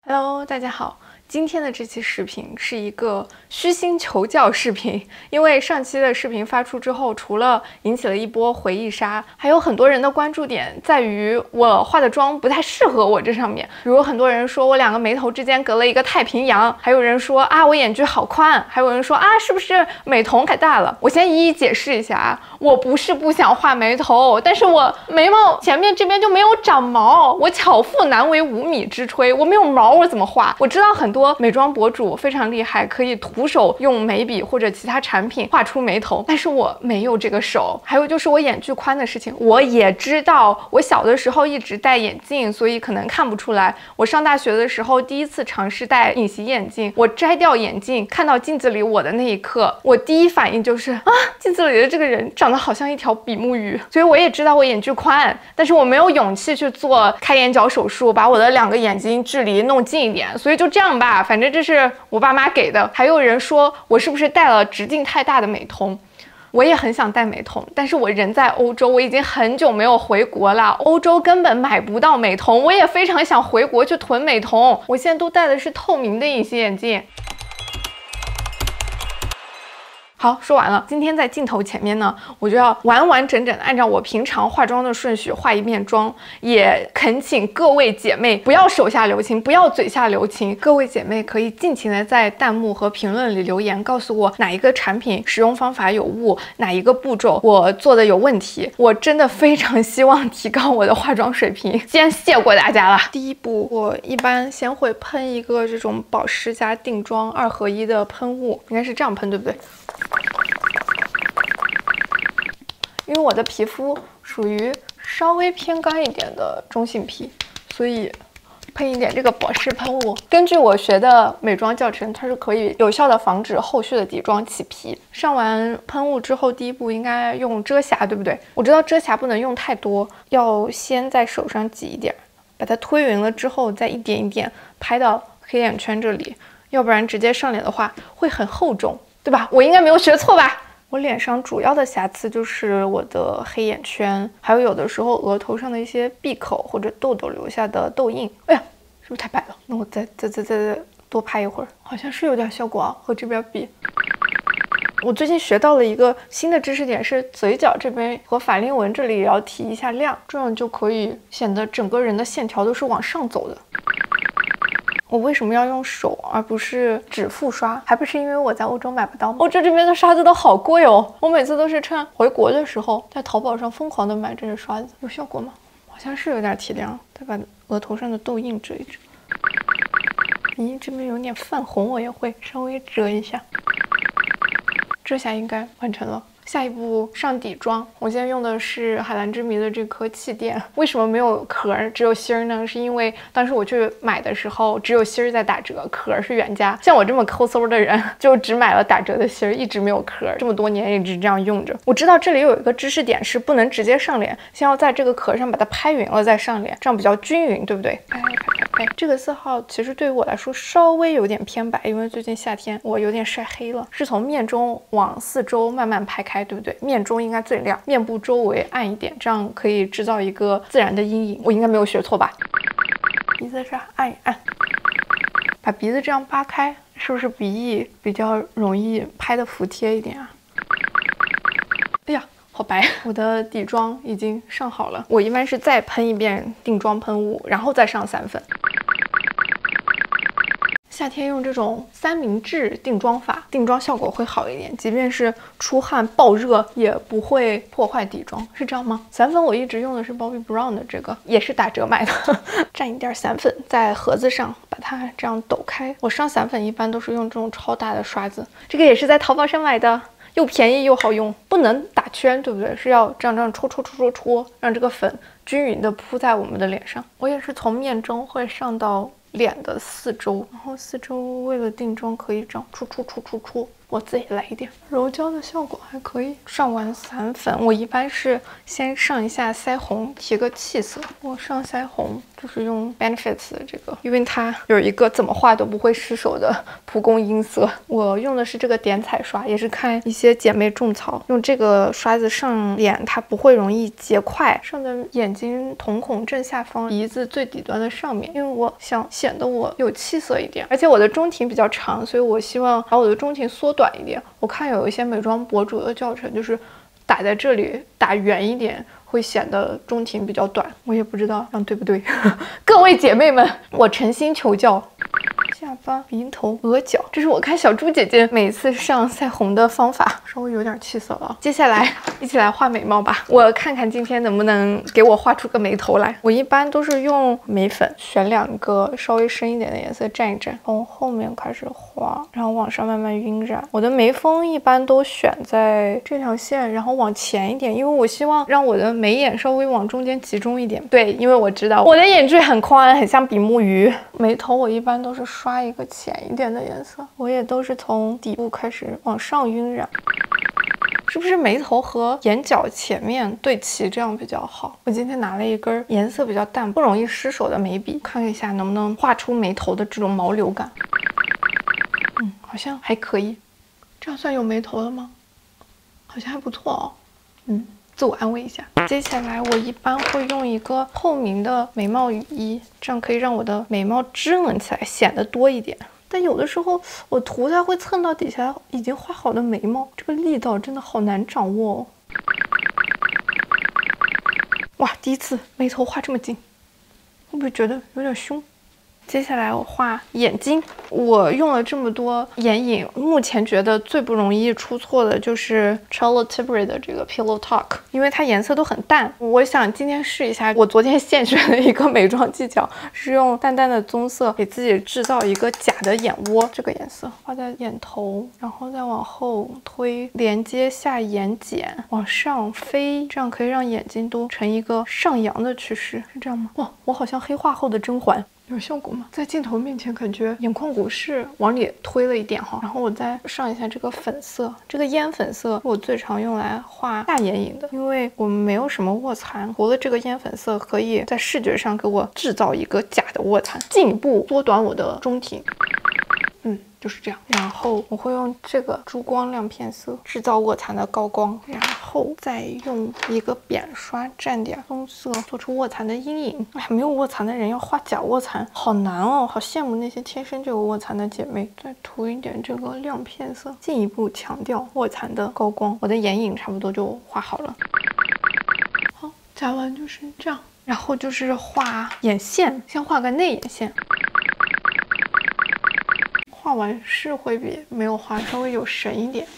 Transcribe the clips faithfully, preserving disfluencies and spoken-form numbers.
Hello， 大家好。今天的这期视频是一个虚心求教视频，因为上期的视频发出之后，除了引起了一波回忆杀，还有很多人的关注点在于我化的妆不太适合我这上面。比如很多人说我两个眉头之间隔了一个太平洋，还有人说啊我眼距好宽，还有人说啊是不是美瞳太大了？我先一一解释一下啊，我不是不想画眉头，但是我眉毛前面这边就没有长毛，我巧妇难为无米之炊，我没有毛我怎么画？我知道很多美妆博主非常厉害，可以徒手用眉笔或者其他产品画出眉头，但是我没有这个手。还有就是我眼距宽的事情，我也知道，我小的时候一直戴眼镜，所以可能看不出来。我上大学的时候第一次尝试戴隐形眼镜，我摘掉眼镜看到镜子里我的那一刻，我第一反应就是啊，镜子里的这个人长得好像一条比目鱼。所以我也知道我眼距宽，但是我没有勇气去做开眼角手术，把我的两个眼睛距离弄近一点。所以就这样吧，反正这是我爸妈给的。还有人说我是不是戴了直径太大的美瞳，我也很想戴美瞳，但是我人在欧洲，我已经很久没有回国了，欧洲根本买不到美瞳，我也非常想回国去囤美瞳。我现在都戴的是透明的隐形眼镜。好，说完了。今天在镜头前面呢，我就要完完整整的按照我平常化妆的顺序化一遍妆。也恳请各位姐妹不要手下留情，不要嘴下留情。各位姐妹可以尽情的在弹幕和评论里留言，告诉我哪一个产品使用方法有误，哪一个步骤我做的有问题。我真的非常希望提高我的化妆水平。先谢过大家了。第一步，我一般先会喷一个这种保湿加定妆二合一的喷雾，应该是这样喷，对不对？因为我的皮肤属于稍微偏干一点的中性皮，所以喷一点这个保湿喷雾。根据我学的美妆教程，它是可以有效的防止后续的底妆起皮。上完喷雾之后，第一步应该用遮瑕，对不对？我知道遮瑕不能用太多，要先在手上挤一点，把它推匀了之后，再一点一点拍到黑眼圈这里，要不然直接上脸的话会很厚重，对吧？我应该没有学错吧？我脸上主要的瑕疵就是我的黑眼圈，还有有的时候额头上的一些闭口或者痘痘留下的痘印。哎呀，是不是太白了？那我再再再再再多拍一会儿，好像是有点效果啊，和这边比。我最近学到了一个新的知识点，是嘴角这边和法令纹这里也要提一下亮，这样就可以显得整个人的线条都是往上走的。我为什么要用手而不是指腹刷？还不是因为我在欧洲买不到吗？欧洲这边的刷子都好贵哦，我每次都是趁回国的时候在淘宝上疯狂的买这些刷子。有效果吗？好像是有点提亮。再把额头上的痘印遮一遮。咦，这边有点泛红，我也会稍微遮一下。这下应该完成了。下一步上底妆，我现在用的是海蓝之谜的这颗气垫。为什么没有壳只有芯儿呢？是因为当时我去买的时候只有芯儿在打折，壳是原价。像我这么抠搜的人就只买了打折的芯儿，一直没有壳，这么多年一直这样用着。我知道这里有一个知识点是不能直接上脸，先要在这个壳上把它拍匀了再上脸，这样比较均匀，对不对？拍拍拍拍。这个色号其实对于我来说稍微有点偏白，因为最近夏天我有点晒黑了。是从面中往四周慢慢拍开，对不对？面中应该最亮，面部周围暗一点，这样可以制造一个自然的阴影。我应该没有学错吧？鼻子上按一按，把鼻子这样扒开，是不是鼻翼比较容易拍的服帖一点啊？哎呀，好白！我的底妆已经上好了，我一般是再喷一遍定妆喷雾，然后再上散粉。夏天用这种三明治定妆法，定妆效果会好一点，即便是出汗爆热也不会破坏底妆，是这样吗？散粉我一直用的是 Bobbi Brown 的这个，也是打折买的。蘸一点散粉在盒子上，把它这样抖开。我上散粉一般都是用这种超大的刷子，这个也是在淘宝上买的，又便宜又好用。不能打圈，对不对？是要这样这样戳戳戳戳戳，让这个粉均匀的铺在我们的脸上。我也是从面中会上到脸的四周，然后四周为了定妆可以这样戳戳戳戳戳， 我自己来一点，柔焦的效果还可以。上完散粉，我一般是先上一下腮红，提个气色。我上腮红就是用 Benefits 的这个，因为它有一个怎么画都不会失手的蒲公英色。我用的是这个点彩刷，也是看一些姐妹种草，用这个刷子上脸，它不会容易结块，上在眼睛瞳孔正下方，鼻子最底端的上面，因为我想显得我有气色一点，而且我的中庭比较长，所以我希望把我的中庭缩短一点。我看有一些美妆博主的教程就是打在这里打圆一点，会显得中庭比较短，我也不知道这样对不对。各位姐妹们，我诚心求教。下巴、鼻头、额角，这是我看小猪姐姐每次上腮红的方法，稍微有点气色了。接下来一起来画眉毛吧，我看看今天能不能给我画出个眉头来。我一般都是用眉粉，选两个稍微深一点的颜色蘸一蘸，从后面开始画，然后往上慢慢晕染。我的眉峰一般都选在这条线，然后往前一点，因为我希望让我的眉眼稍微往中间集中一点。对，因为我知道我的眼距很宽，很像比目鱼。眉头我一般都是刷一个浅一点的颜色，我也都是从底部开始往上晕染。是不是眉头和眼角前面对齐，这样比较好？我今天拿了一根颜色比较淡、不容易失手的眉笔，看一下能不能画出眉头的这种毛流感。嗯，好像还可以，这样算有眉头了吗？好像还不错哦。嗯。自我安慰一下。接下来我一般会用一个透明的眉毛雨衣，这样可以让我的眉毛支棱起来，显得多一点。但有的时候我涂它会蹭到底下已经画好的眉毛，这个力道真的好难掌握哦。哇，第一次眉头画这么近，会不会觉得有点凶？接下来我画眼睛，我用了这么多眼影，目前觉得最不容易出错的就是 Charlotte Tilbury 的这个 Pillow Talk， 因为它颜色都很淡。我想今天试一下，我昨天现学的一个美妆技巧是用淡淡的棕色给自己制造一个假的眼窝，这个颜色画在眼头，然后再往后推，连接下眼睑，往上飞，这样可以让眼睛都呈一个上扬的趋势，是这样吗？哇，我好像黑化后的甄嬛。有效果吗？在镜头面前感觉眼眶骨是往里推了一点哈，然后我再上一下这个粉色，这个烟粉色是我最常用来画大眼影的，因为我没有什么卧蚕，涂了这个烟粉色可以在视觉上给我制造一个假的卧蚕，进一步缩短我的中庭。嗯，就是这样。然后我会用这个珠光亮片色制造卧蚕的高光，然后再用一个扁刷蘸点棕色做出卧蚕的阴影。哎，没有卧蚕的人要画假卧蚕好难哦，好羡慕那些天生就有卧蚕的姐妹。再涂一点这个亮片色，进一步强调卧蚕的高光。我的眼影差不多就画好了。好，夹完就是这样。然后就是画眼线，先画个内眼线。画完是会比没有画稍微有神一点。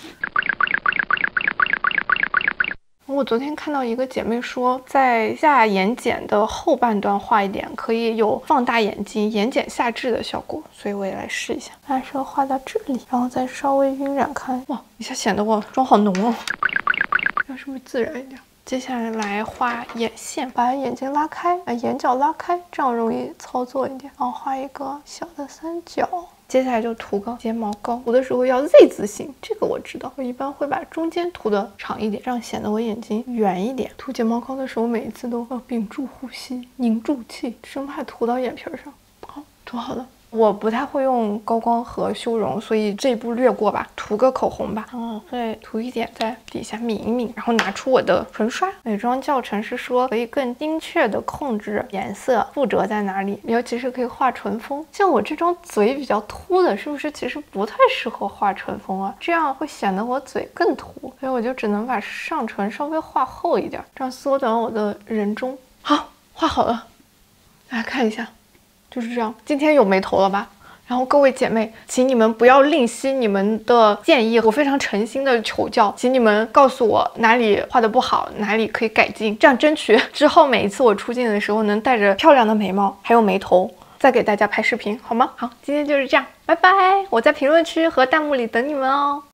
我昨天看到一个姐妹说，在下眼睑的后半段画一点，可以有放大眼睛、眼睑下至的效果，所以我也来试一下。还是画到这里，然后再稍微晕染开。哇，一下显得我妆好浓哦，这样是不是自然一点？接下来来画眼线，把眼睛拉开，把眼角拉开，这样容易操作一点。然后画一个小的三角。接下来就涂个睫毛膏，涂的时候要 Z 字形，这个我知道。我一般会把中间涂的长一点，这样显得我眼睛圆一点。涂睫毛膏的时候，每一次都要屏住呼吸，凝住气，生怕涂到眼皮上。好，涂好了。我不太会用高光和修容，所以这一步略过吧，涂个口红吧，然后再涂一点在底下抿一抿，然后拿出我的唇刷。美妆教程是说可以更精确的控制颜色附着在哪里，尤其是可以画唇峰。像我这张嘴比较凸的，是不是其实不太适合画唇峰啊？这样会显得我嘴更凸，所以我就只能把上唇稍微画厚一点，这样缩短我的人中。好，画好了，大家看一下。就是这样，今天有眉头了吧？然后各位姐妹，请你们不要吝惜你们的建议，我非常诚心的求教，请你们告诉我哪里画的不好，哪里可以改进，这样争取之后每一次我出镜的时候能带着漂亮的眉毛还有眉头再给大家拍视频，好吗？好，今天就是这样，拜拜！我在评论区和弹幕里等你们哦。